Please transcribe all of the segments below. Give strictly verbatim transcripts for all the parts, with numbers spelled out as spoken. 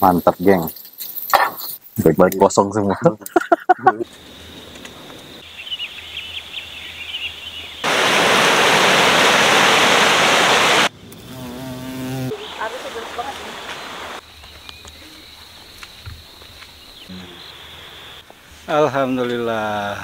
Mantap, geng. Baik-baik kosong semua. Harusnya deras banget ini. Alhamdulillah.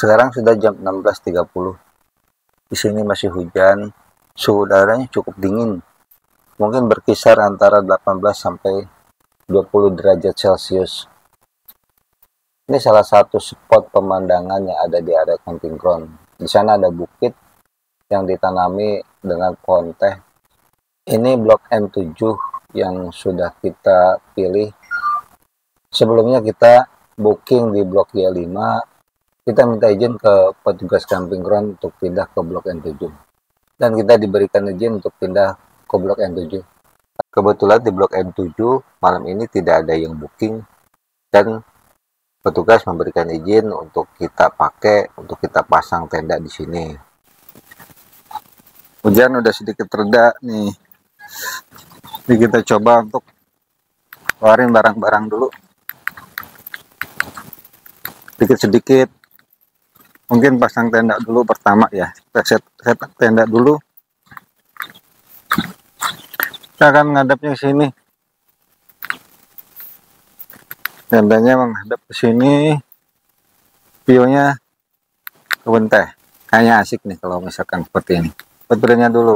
Sekarang sudah jam enam belas tiga puluh. Di sini masih hujan, suhu udaranya cukup dingin. Mungkin berkisar antara delapan belas sampai dua puluh derajat Celcius. Ini salah satu spot pemandangan yang ada di area camping ground. Di sana ada bukit yang ditanami dengan pohon teh. Ini blok M tujuh yang sudah kita pilih. Sebelumnya kita booking di blok Y lima. Kita minta izin ke petugas camping ground untuk pindah ke blok M tujuh. Dan kita diberikan izin untuk pindah ke blok M tujuh. Kebetulan di blok M tujuh malam ini tidak ada yang booking. Dan petugas memberikan izin untuk kita pakai, untuk kita pasang tenda di sini. Hujan udah sedikit reda nih. Jadi kita coba untuk keluarin barang-barang dulu. Sedikit-sedikit. Mungkin pasang tenda dulu pertama ya. Kita set, set tenda dulu. Kita akan menghadapnya ke sini. Tendanya menghadap ke sini, view-nya kebun teh. Kayaknya asik nih kalau misalkan seperti ini. Fotonya dulu.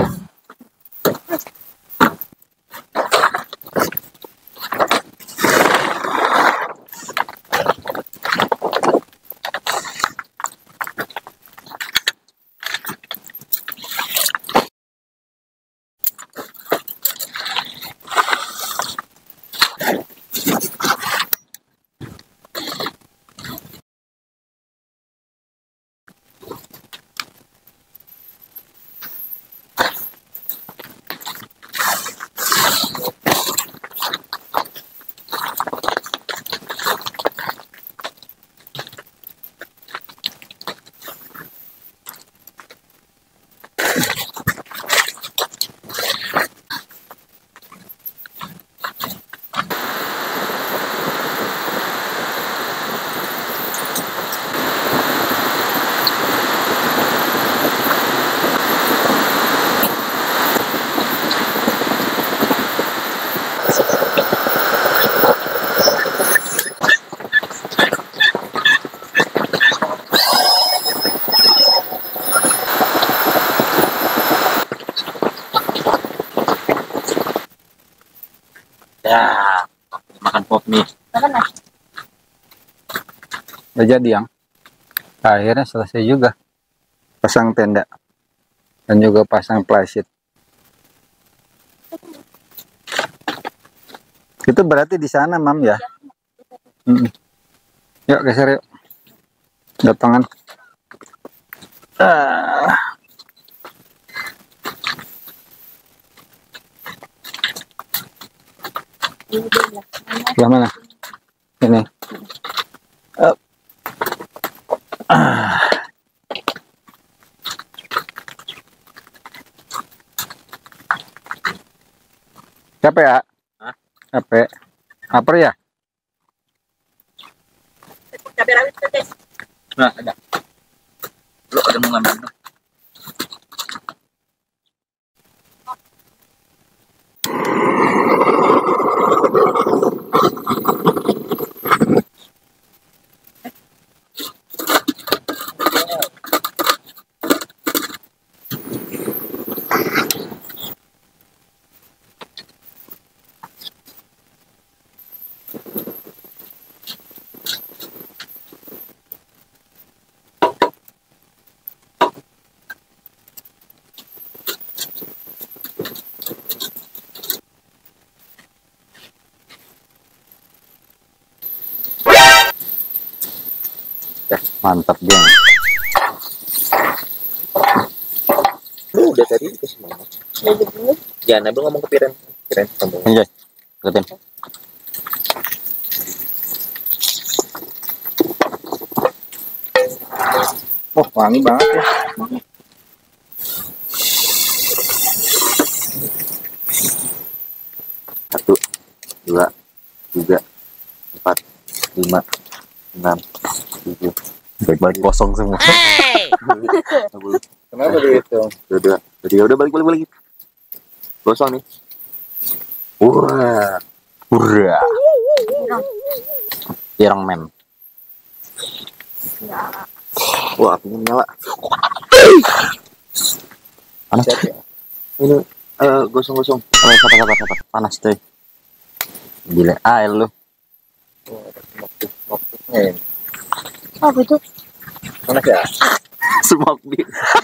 Ya, makan pop mie. Makan lah. Udah jadi yang akhirnya selesai juga. Pasang tenda. Dan juga pasang plywood. Itu berarti di sana, Mam ya? Hmm. Yuk geser yuk. Datangan. Ah. Yang mana? Ini. Up. Ah. Capek ya? Hah? Capek. Lapar ya? Cabai rawit tuh, guys. Nah, ada. Lu ada mau ngambil? Mantap, geng. Lu udah tadi dikasih mana? Udah dulu. Jangan Nabil ngomong ke Piren. Piren ngomong. Anjay. Ikutin. Oh, wangi banget ya. Satu, dua, tiga, empat, lima, enam, tujuh. Baik-baik kosong semua. Hey! Kenapa dihitung? Udah, udah, udah, udah balik, balik, balik. Kosong nih. Wah, hurra. Irang men. Ya. Wah, apinya nyala. Panas. Ini eh gosong-gosong. Oh, sabar, sabar, sabar. Panas tuh. Gila, air lu. Oh, ada smoke-smoke-nya ini. Apa itu? Panas ya? Smoke di.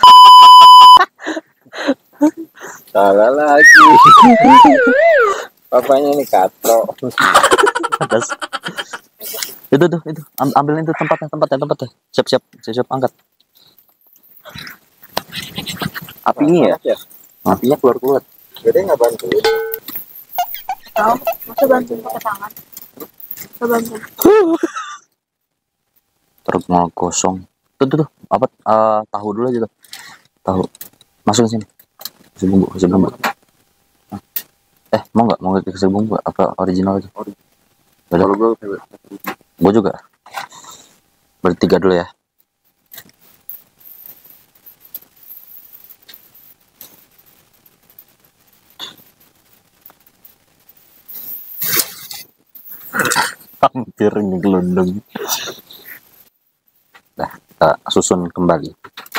Salah lagi. Papanya ini katro. Atas. Itu tuh, itu. Am- ambilin itu tempatnya, tempatnya, tempatnya. Siap, siap, siap, siap angkat. Apinya ya? Panas ya? Apinya keluar-keluar. Jadi nggak bantu. Tahu? Masa bantuin pakai tangan? Coba bantuin. Terus mau kosong. Tuh, tuh, tuh. Apa? eh, tahu dulu aja tuh. Tahu. Masuk ke sini. Kasih bumbu, kasih bumbu. Eh, mau nggak? Mau nggak kasih bumbu? Apa original aja? Udah. Kalau gue Gue juga. Bertiga dulu ya. Hampir ngegelundung. Nah, kita susun kembali.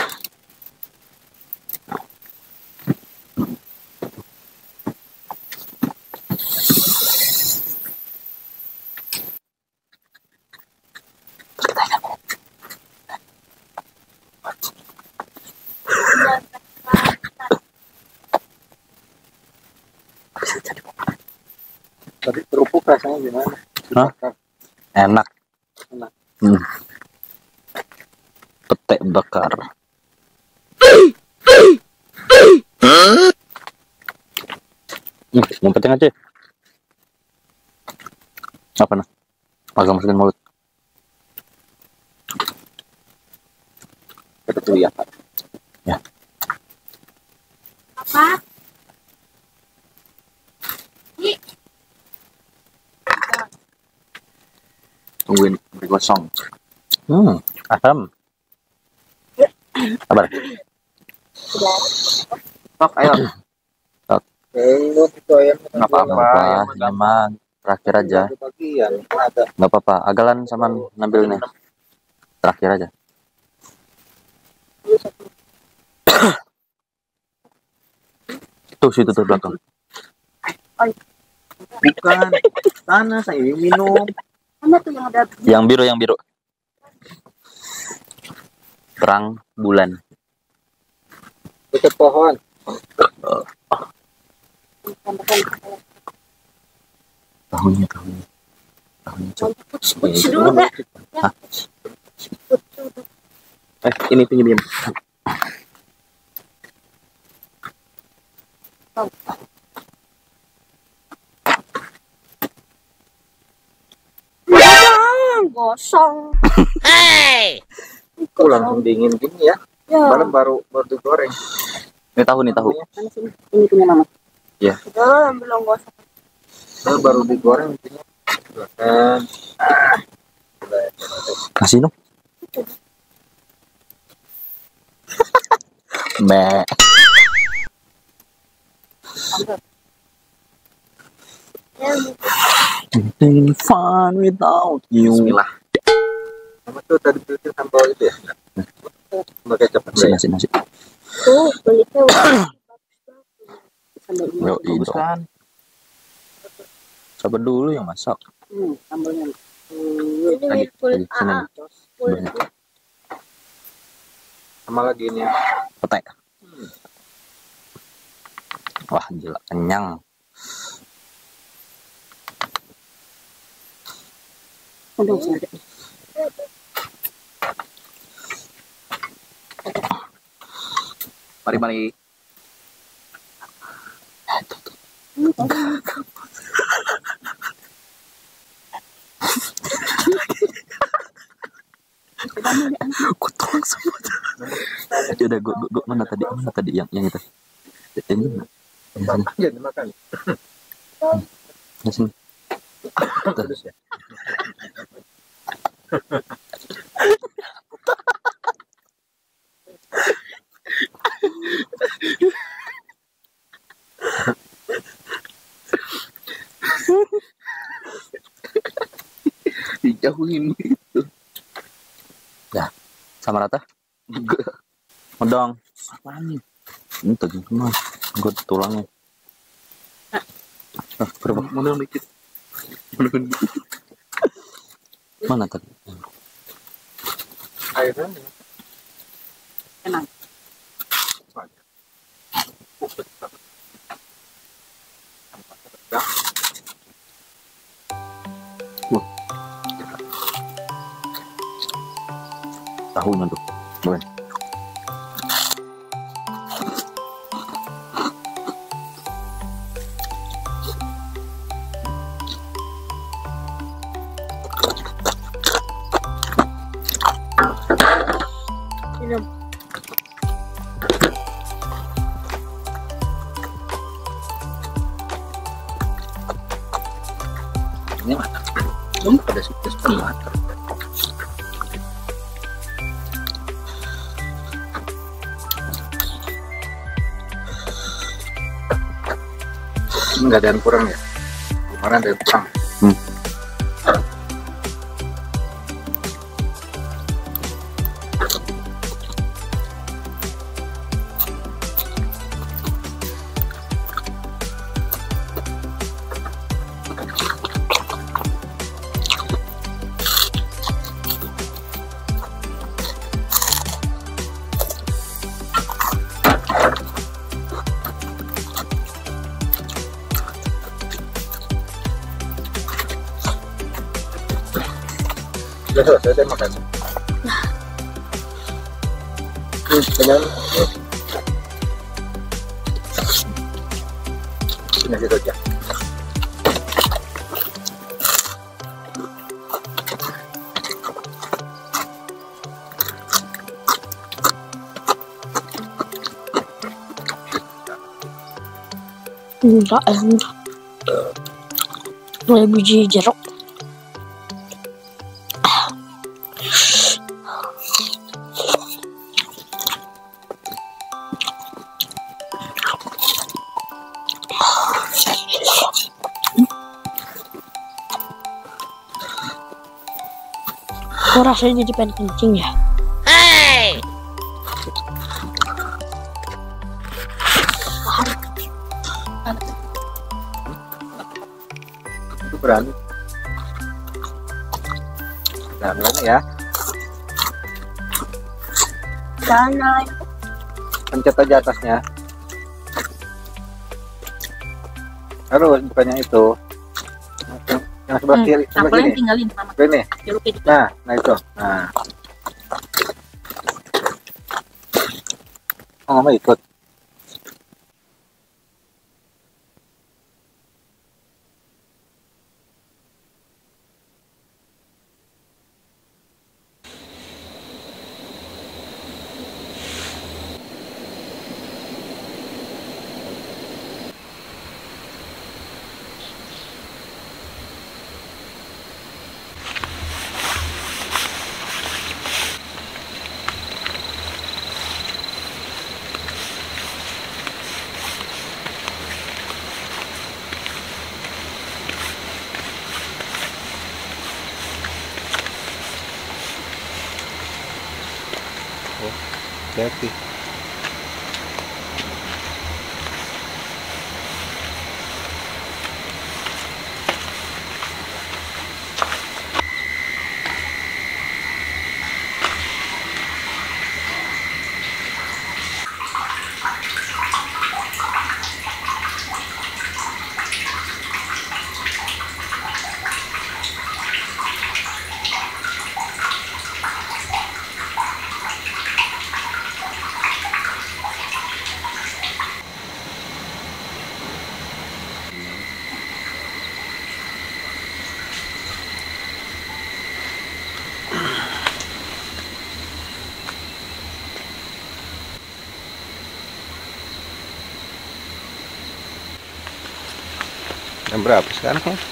tadi kerupuk rasanya gimana? Hah? Enak. Enak. Hmm. Pete bakar. Hmm, ngumpetin aja. Apa nah? Agak masukin mulut. Kita tuh ya. Ya. Apa? Tungguin sampai gosong. Hmm, asam. Sabar. Sudah. Sok, ayo. Sok. Eh, lu itu ayam. Nggak apa-apa ya, ini mah terakhir aja. Bagian ada. Nggak apa-apa. Agalan sama ngambil nih. Terakhir aja. Tuh situ tuh belakang. Bukan. Sana saya minum. Mana tuh yang ada? Yang biru, yang biru. Terang bulan. Dekat pohon. Tahunnya, tahunnya. Tahunnya coba. Putus dulu enggak? Hah? Eh, ini pinjemin. Gosong. Kok langsung dingin gini ya? Ya. Malam baru baru digoreng. Ini tahu, nih tahu. Mana sini? Ini punya mama. Iya. Belum, belum gosong. Saya baru digoreng intinya. Kan. Kasih dong. Mbak. Ya, Having fun without you. Bismillah. Sama tuh tadi bikin sambal itu ya? Sambal kecap Nasi, nasi, nasi. tuh kulitnya udah sambal ini. Yo, Bagus itu. kan? Sabar dulu yang masak. Hmm, sambalnya. Lagi, Ini kulit lagi, sini. A A. Kulit Sebenarnya. Sama lagi ini ya. Petai. Wah, gila kenyang. Aduh, ada. Mari mari. Kutolong semua. Ya udah, gua, gua, gua mana tadi? Mana tadi yang yang itu? Ini mana? Aja dimakan. Di sini. Tuh. Terus ya. Dijauhin itu. Ya, sama rata. Medang. Apaan nih? Ini tadi mas. Gue tulangnya. Ah, berapa? Mana dikit. Mana tadi? Airnya Tenang. Tahunya tuh. Boleh. Minum. ini mana? Belum pada sukses banget. Enggak ada yang kurang ya? Kemarin ada yang kurang. Hmm. Sudah selesai saya makan. Hmm, kenyang. Ini gitu aja. Enggak, enggak. Mulai biji jeruk. Kok rasanya jadi pengen kencing ya? Itu berani. Nah, berani ya. Jangan. Pencet aja atasnya. Harus bukannya itu. Yang, yang sebelah Hmm, kiri, sebelah Apalagi sini. tinggalin sama Ini. jeruk itu. Nah, nah itu. Nah. Oh, mama ikut. Hati-hati. Jam berapa sekarang ya?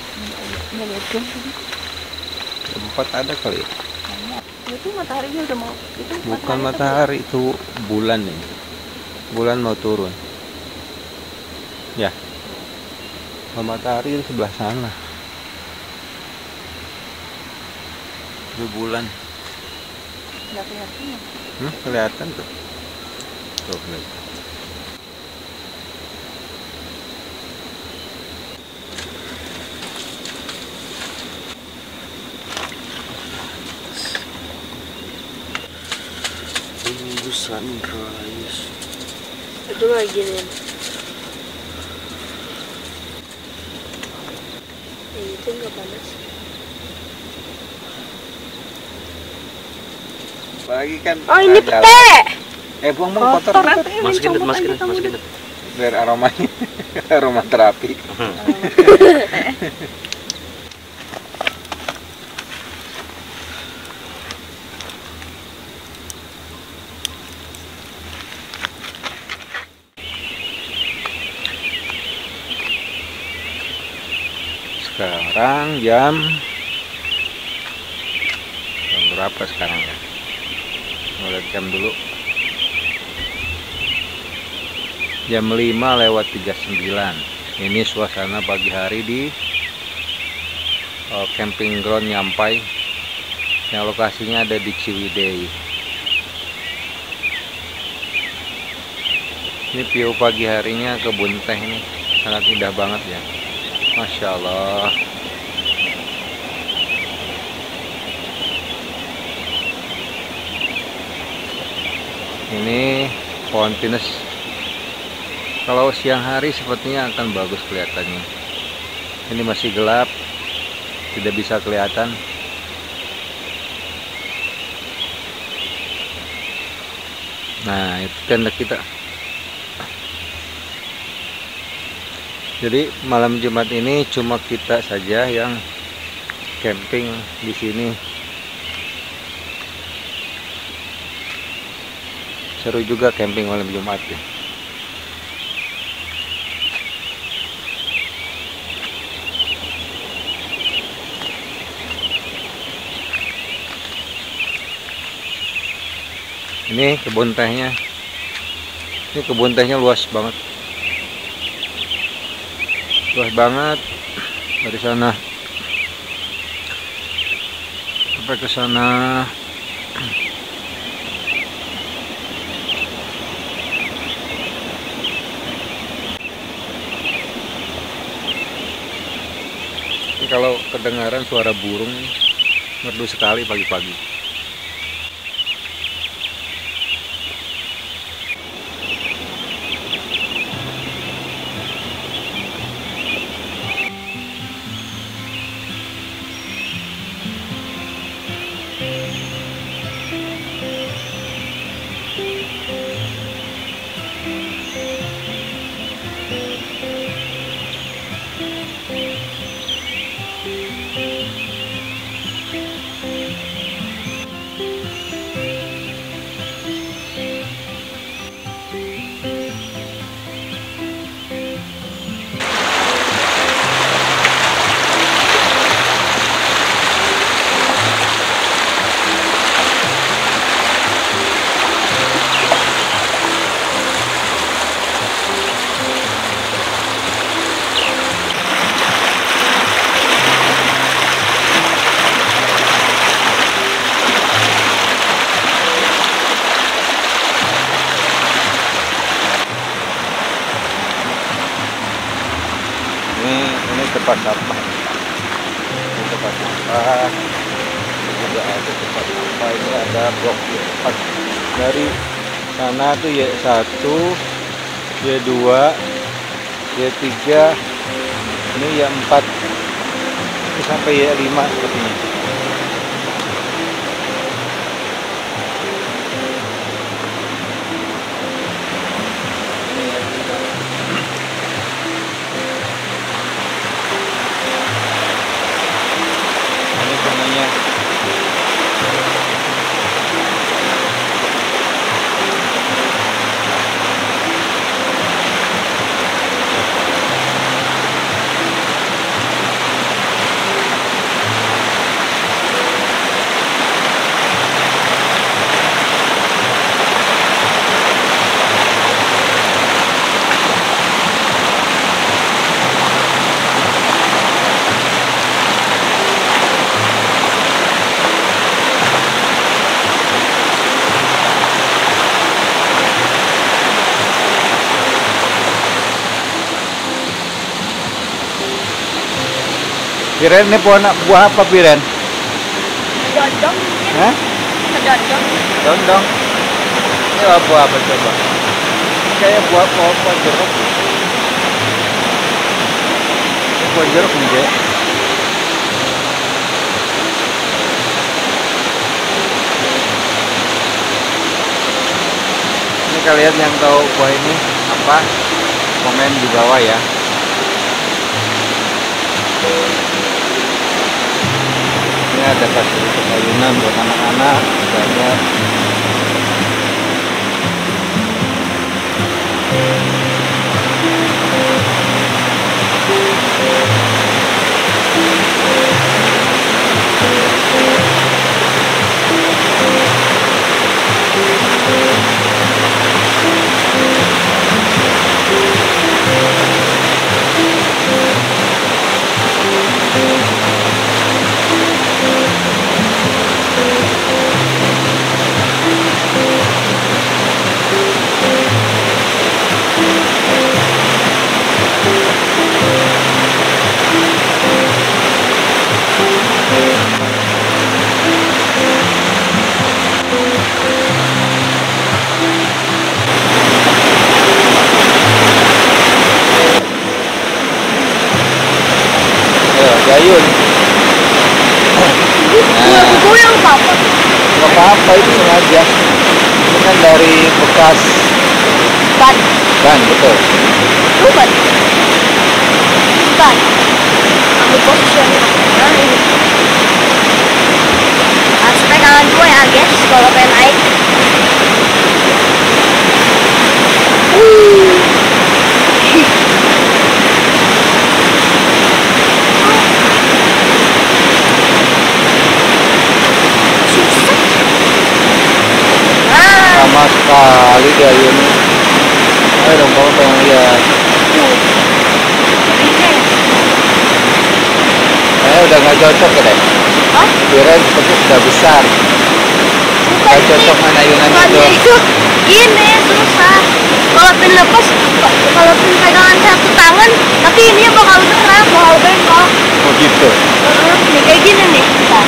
Jam empat ada kali ya? Itu mataharinya udah mau. Itu Bukan matahari, itu bulan nih. Bulan mau turun. Ya. Kalau matahari di sebelah sana. Itu bulan. Nggak kelihatan. Hmm, kelihatan tuh. Tuh, lihat. Tunggu sunrise. Itu lagi nih. Ya, itu nggak panas. Lagi kan. Oh ini ada- pete. Eh buang buang kotor. Kotor nanti ini Masukin comot masukin aja kamu masukin. deh. Biar aromanya. Aroma terapi. Sekarang jam jam berapa sekarang ya? Mulai jam dulu. Jam lima lewat tiga puluh sembilan. Ini suasana pagi hari di uh, camping ground Nyampai. Yang lokasinya ada di Ciwidey. Ini view pagi harinya kebun teh ini sangat indah banget ya. Masya Allah. Ini pohon pinus. Kalau siang hari sepertinya akan bagus kelihatannya. Ini masih gelap, tidak bisa kelihatan. Nah, itu tenda kita. Jadi malam Jumat ini cuma kita saja yang camping di sini. Seru juga camping malam Jumat ya. Ini kebun tehnya. Ini kebun tehnya luas banget. Luas banget dari sana sampai ke sana. Ini kalau kedengaran suara burung merdu sekali pagi-pagi. Tempat sampah, ini tempat sampah, ini juga ada tempat sampah. Ini ada blok Y empat dari sana tuh Y satu, Y dua, Y tiga, ini Y empat, ini sampai Y lima sepertinya. Piren ini buah, buah apa Piren? Dodong mungkin. Hah? Dodong. Dondong. Ini buah apa coba? Kayak buah pohon pohon jeruk. Ini pohon jeruk nih Jay. Ini kalian yang tahu buah ini apa? Komen di bawah ya. Ini ada fasilitas ayunan buat anak-anak banyak. Ayun. Nah. Gue yang apa? Nggak apa-apa, itu sengaja. Ini kan dari bekas Ban. ban, betul. Lu ban. Ban. Ambil position. Nah ini. Harus pegangan gue ya guys kalau pengen naik. Uh. Sama sekali dia ini. Ayo dong kamu pengen lihat. Eh udah nggak cocok ya deh. Hah? Kirain seperti sudah besar. Nggak cocok main ayunan itu. itu. Gini susah. Kalau pin lepas, kalau pin pegangan satu tangan, tapi ini bakal berat, bakal bengkok. Oh gitu. Uh, nih kayak gini nih. Bentar.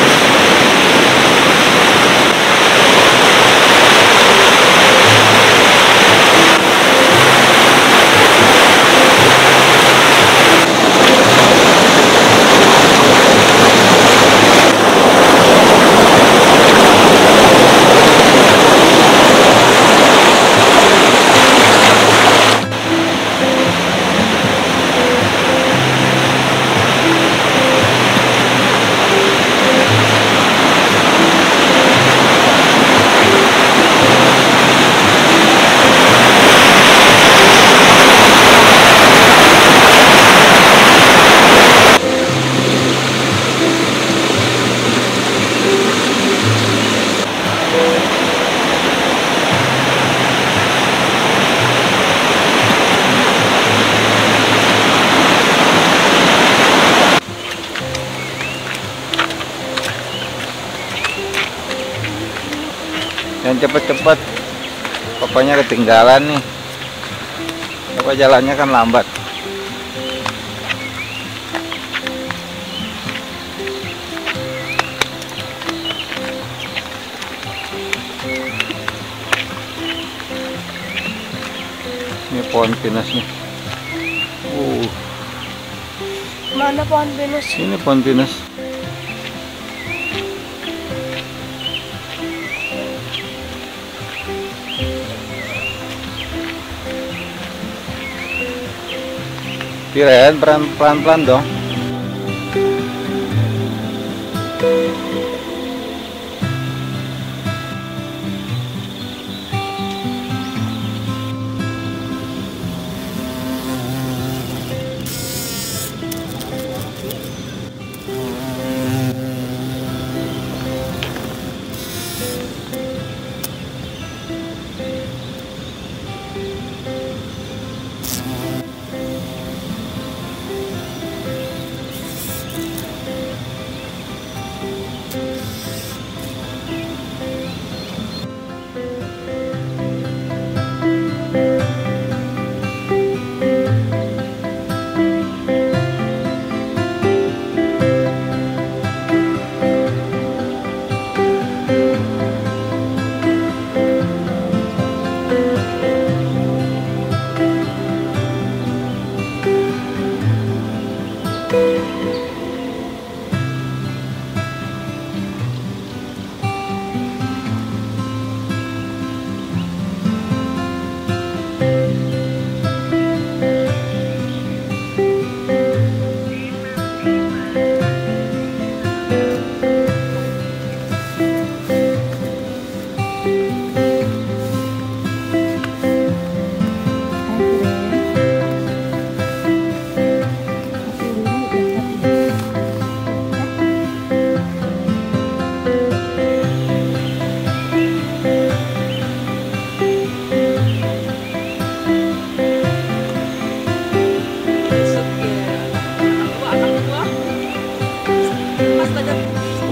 Yang cepet-cepet, pokoknya ketinggalan nih. Apa jalannya kan lambat. Ini pohon pinusnya. Uh, Mana pohon pinus? ini pohon pinus. Piren, pelan-pelan dong.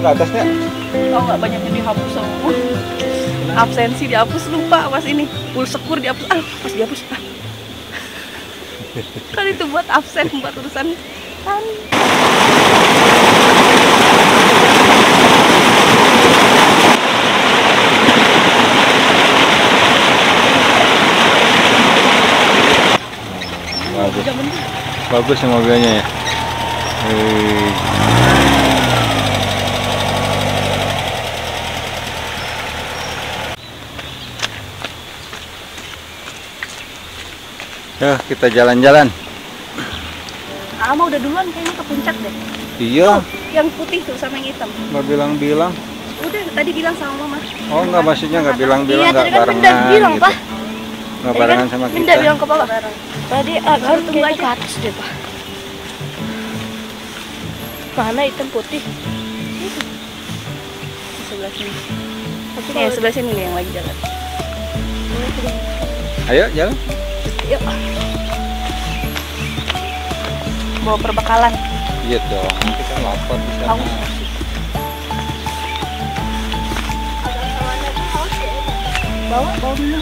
ke atasnya. Tahu nggak banyaknya dihapus semua. Absensi dihapus, lupa pas ini. Full sekur dihapus, ah pas dihapus. Ah. Kan itu buat absen, buat urusan kan. Bagus. Bagus ya mobilnya ya. Hei. Ya, kita jalan-jalan. Ama udah duluan kayaknya ke puncak deh. Iya, Yang putih tuh sama yang hitam. nggak bilang-bilang. Udah tadi bilang sama mama. Oh, nggak, maksudnya nggak bilang-bilang, Iya, nggak tadi kan barengan Minda bilang, gitu. Pak. Nggak barengan sama Minda kita. bilang ke papa. Tadi ah, harus tunggu aja ke atas deh, Pak. Mana hitam putih? Itu. Di sebelah sini. Ya, sebelah sini nih yang lagi jalan. Ayo, jalan. Yuk. Bawa perbekalan. Iya dong, nanti kan lapar di sana. Haus. Bawa, bawa minum.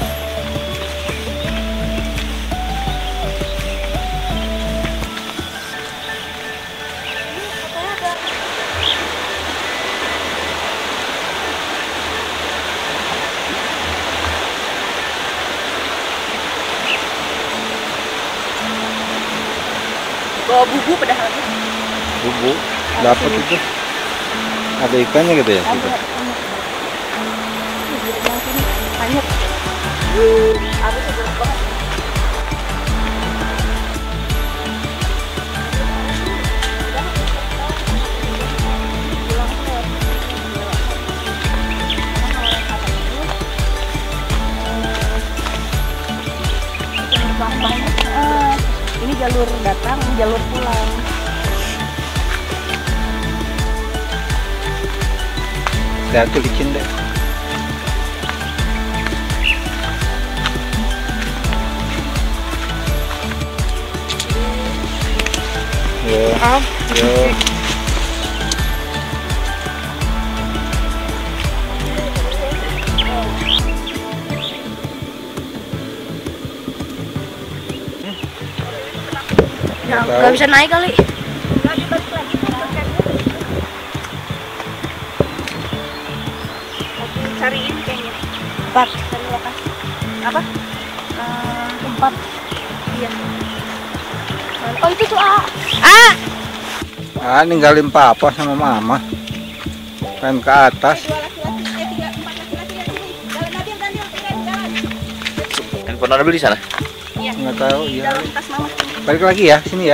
Bawa bubu padahal. Bubu, dapat itu. Ada ikannya gitu ya? Gitu. Banyak. Aku sebelum banget. Ini jalur datang, ini jalur pulang. Hati-hati licin deh. Yo, Ah, yo. nah, tahu. nggak bisa naik kali. Cariin kayaknya. Empat. Cari lokasi. Apa? Uh, tempat. Iya. Oh itu tuh ah. Ah. Ah, ninggalin papa sama mama. Pengen ke atas. Handphone ada beli di sana? Iya. Nggak tahu, Di ya. dalam tas mama. Balik lagi ya, sini ya.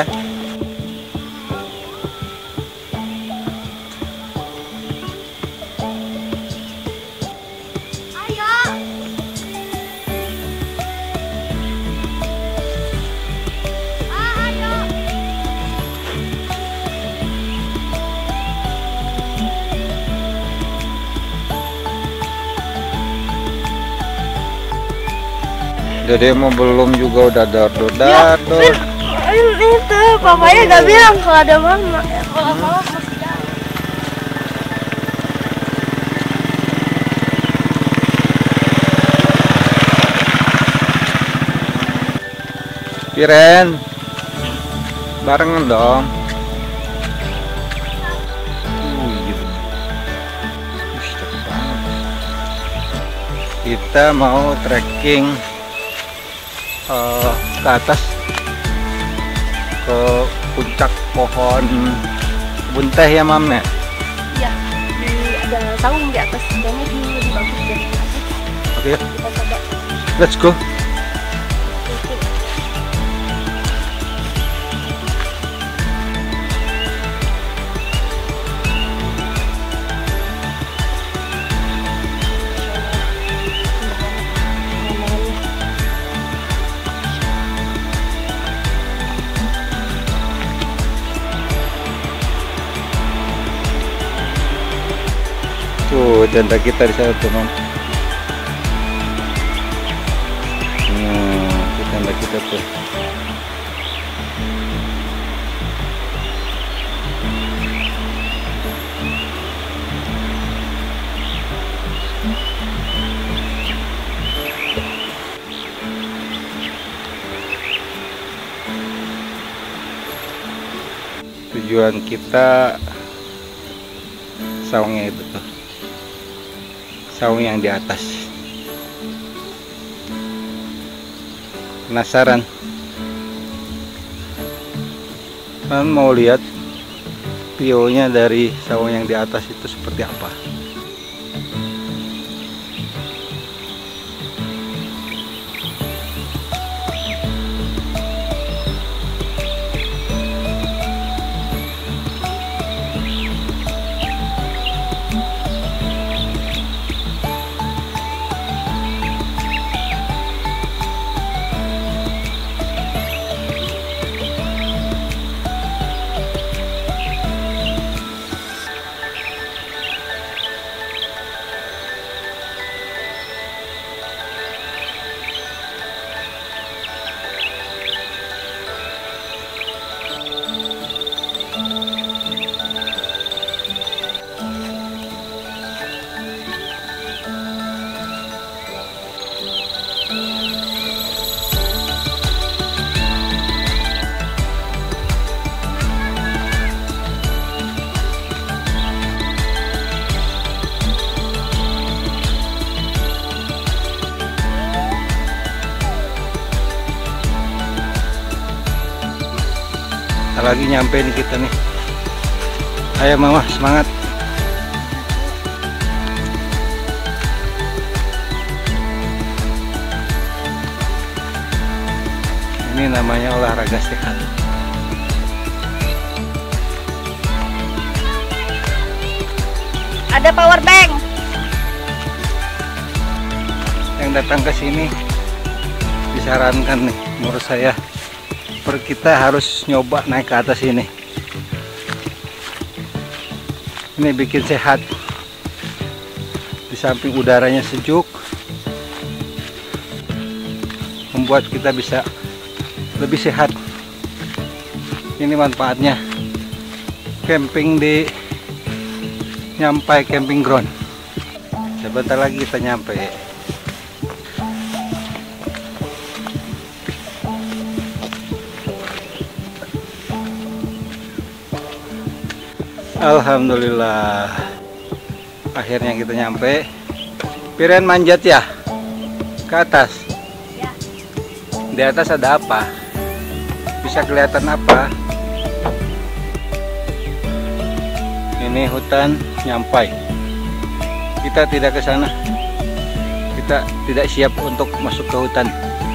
Ayo. Ah, ayo. Dede mau belum juga udah dor Ya, dor Vin, itu papanya nggak bilang kalau ada mama. Ya, kalau mama masih jalan. Piren, barengan dong. Uh, gitu. Wih, cepet banget. Kita mau trekking eh, ke atas ke puncak pohon kebun teh ya mam ya. Iya, di ada saung di atas. Kayaknya di lebih bagus deh. Oke, Kita coba. let's go. Tuh tenda kita di sana tuh mam. Nah, itu tenda kita tuh. tujuan kita saungnya itu tuh, saung yang di atas. Penasaran? Kan mau lihat view-nya dari saung yang di atas itu seperti apa. Lagi nyampe nih kita nih. Ayo mama, semangat. Ini namanya olahraga sehat. Ada power bank. Yang datang ke sini disarankan nih, menurut saya per kita harus nyoba naik ke atas ini. Ini bikin sehat. Di samping udaranya sejuk, membuat kita bisa lebih sehat. Ini manfaatnya camping di Nyampai Camping Ground. Sebentar lagi kita nyampe. Alhamdulillah, akhirnya kita nyampe. Piren manjat ya ke atas. Ya. Di atas ada apa? Bisa kelihatan apa? Ini hutan Nyampai. Kita tidak ke sana. Kita tidak siap untuk masuk ke hutan.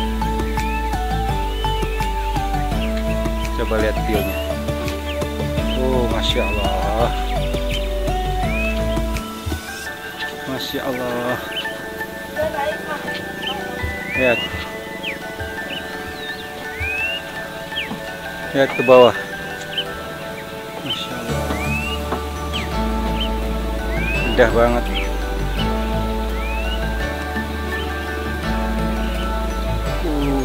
Coba lihat view-nya. Oh, Masya Allah. Masya Allah. Lihat. Lihat ke bawah. Masya Allah. Indah banget. Uh.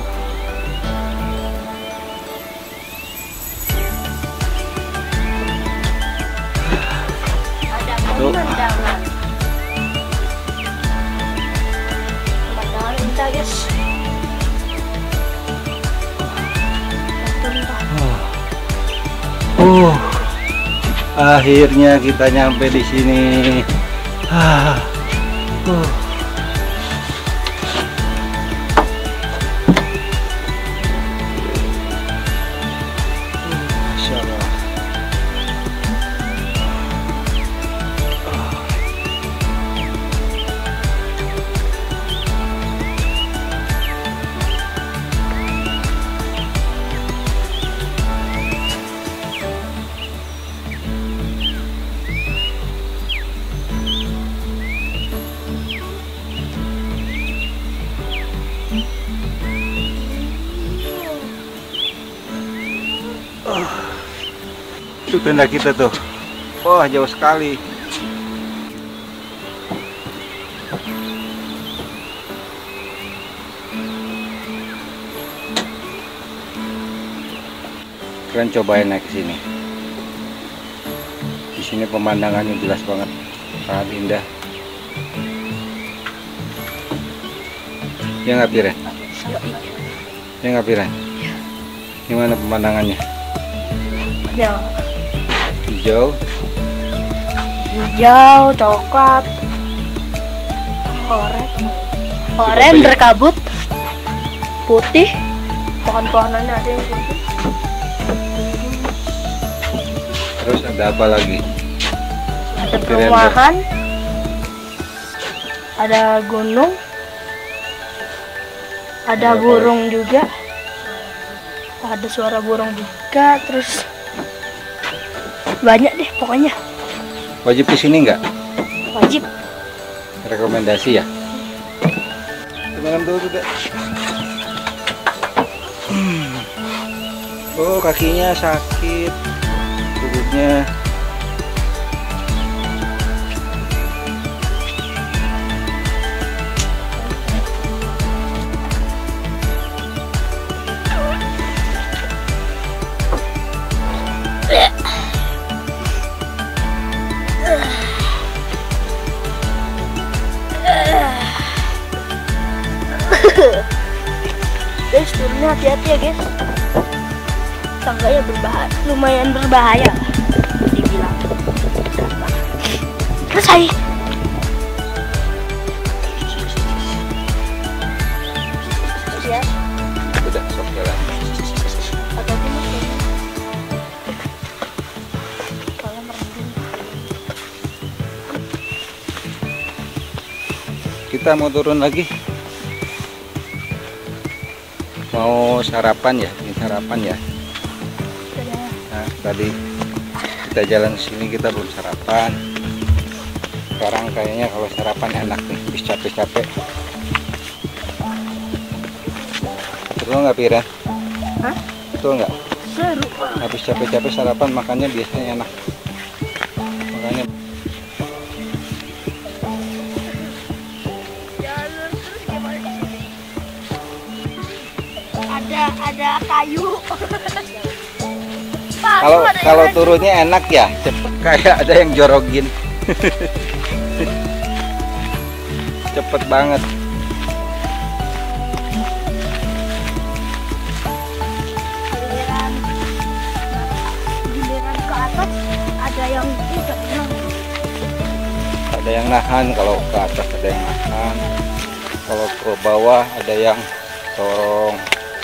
Tuh. Pemandangan. Pemandangan indah, guys. Uh, akhirnya kita nyampe di sini. Ah, uh. Masya Allah. Itu tenda kita tuh. Wah, jauh sekali. Kalian cobain naik ke sini. Di sini pemandangannya jelas banget, sangat indah. Ya nggak Piren? Ya nggak Piren? Gimana pemandangannya? Ya, hijau, hijau, coklat, oranye, oranye berkabut, putih, pohon-pohonannya ada yang putih. terus ada apa lagi? Ada perumahan, ada gunung, ada Ada apa burung juga, ada suara burung juga, terus banyak deh pokoknya. Wajib kesini nggak? Wajib. Rekomendasi ya? Teman dulu deh. Oh, kakinya sakit, kulitnya. Guys, turunnya hati-hati ya guys. Tangganya berbahaya, lumayan berbahaya dibilang. Selesai. Ya, Udah, sok jalan. hati-hati mas. Kalau merinding. Kita mau turun lagi. Mau sarapan ya, ini sarapan ya. Nah, tadi kita jalan sini kita belum sarapan. Sekarang kayaknya kalau sarapan enak nih, habis capek-capek. Betul nggak Pira? Hah? Betul nggak? Seru. Habis capek-capek sarapan makannya biasanya enak. Makanya Jalan terus gimana di sini? Ada ada kayu. Pak, kalau itu ada kalau yang- turunnya enak ya, cepet kayak ada yang jorogin. Cepet banget. giliran giliran ke atas ada yang tidak tenang. Ada yang nahan, kalau ke atas ada yang nahan, kalau ke bawah ada yang dorong.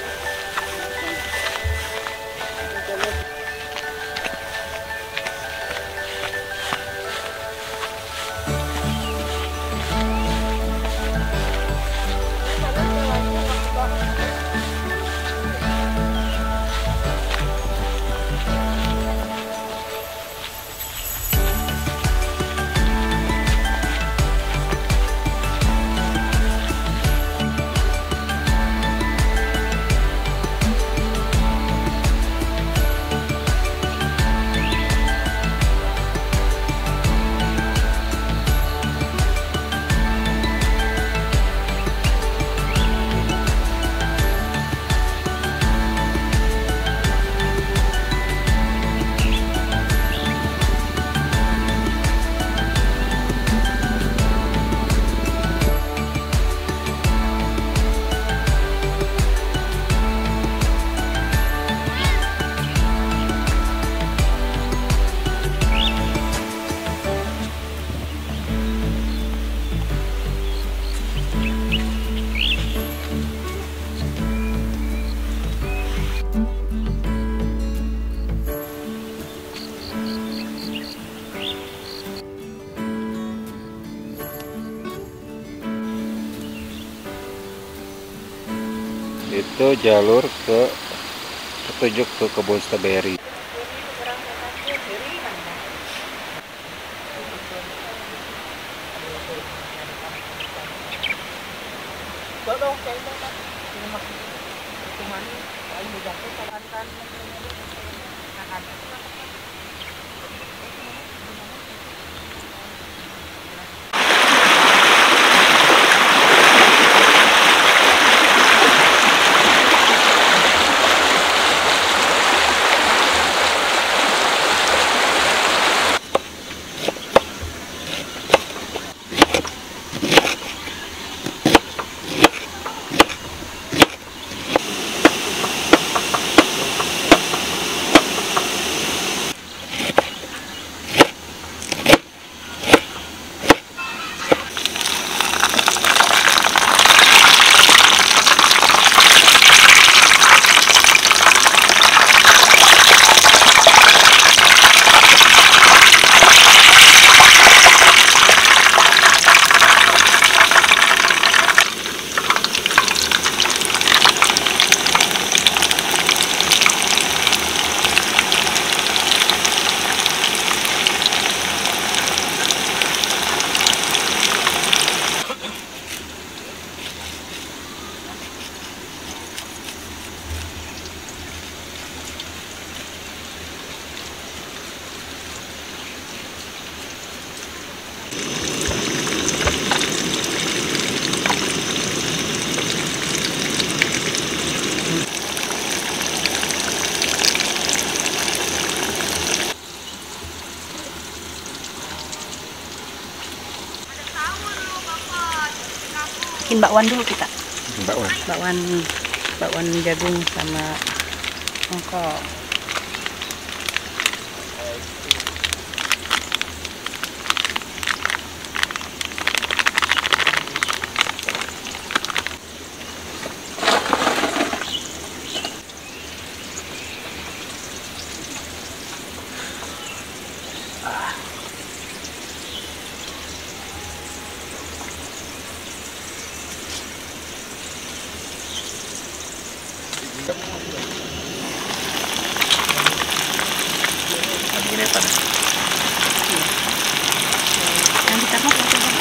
Itu jalur ke petunjuk ke kebun stroberi. bakwan dulu kita. Bakwan. Bakwan bakwan jagung sama engkol. Ini panas. Yang kita mau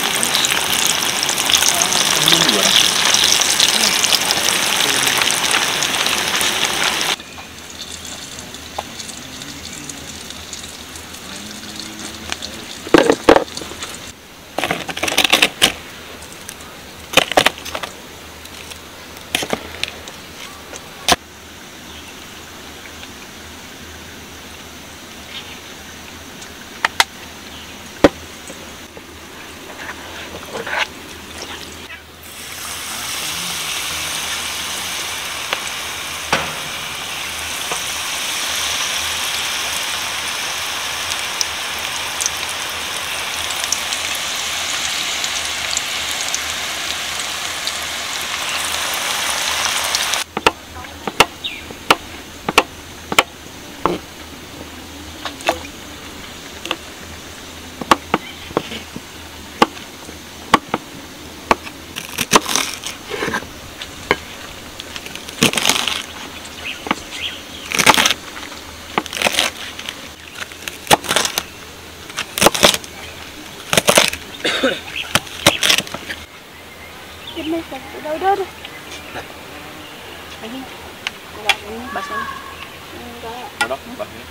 udah udah udah. Lagi enggak ini basahnya. Enggak. Mana basahnya?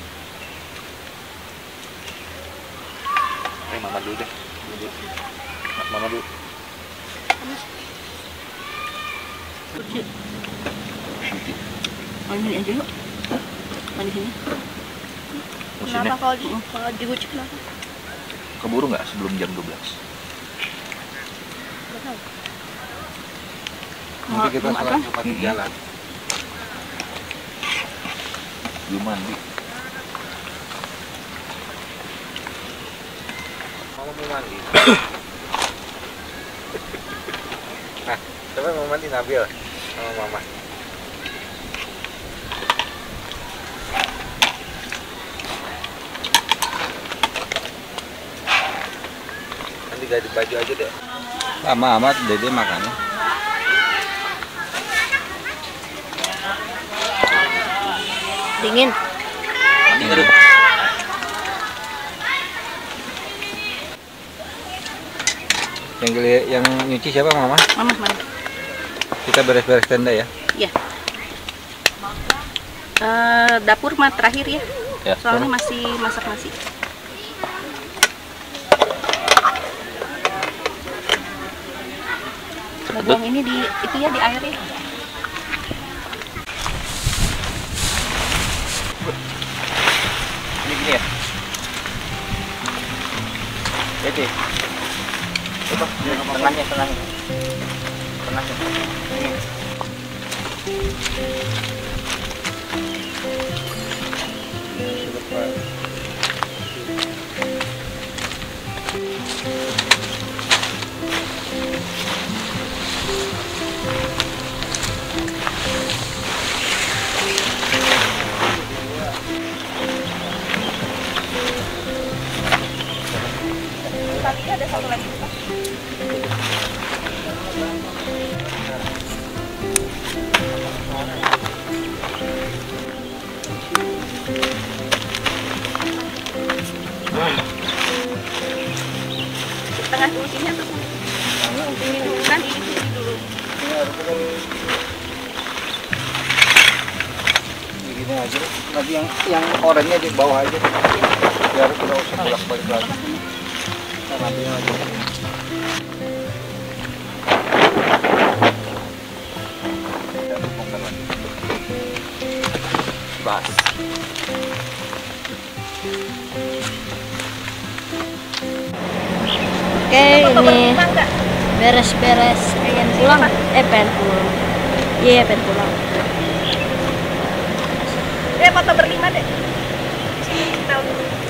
Eh, mama dulu deh. Mama dulu. Oh, ini aja yuk. Oh, di sini. Mesinnya Kenapa kalau di kalau digucek kenapa? keburu nggak sebelum jam dua belas? Enggak tahu. Nanti kita Mau sholat makan? Jumat di jalan. Belum mandi. Mama mau mandi. Nah, siapa yang mau mandi? Nabil sama Mama. Nanti ganti baju aja deh. Lama amat Dede makannya. Dingin. Mandi nggak dulu? Yang geli- yang nyuci siapa Mama? Mama mana? Kita beres-beres tenda ya. Iya. Eh, dapur mah terakhir ya. Ya. Soalnya masih masak nasi. Bagian ini di itu ya di air ya. Ini gini ya? Jadi, coba tengahnya, tengahnya, tengahnya. Ini. Tapi ada satu lagi. Tengah dulu sini atau ini dulu kan ini sini dulu. Gini aja. Nanti yang yang oranye di bawah aja. Biar tidak usah bolak-balik lagi. Nah, nanti aja. Bas. Oke, ini beres-beres kayak pulang. Eh, pengen pulang. Iya, pengen pulang. Eh, foto berlima deh. Sini tahun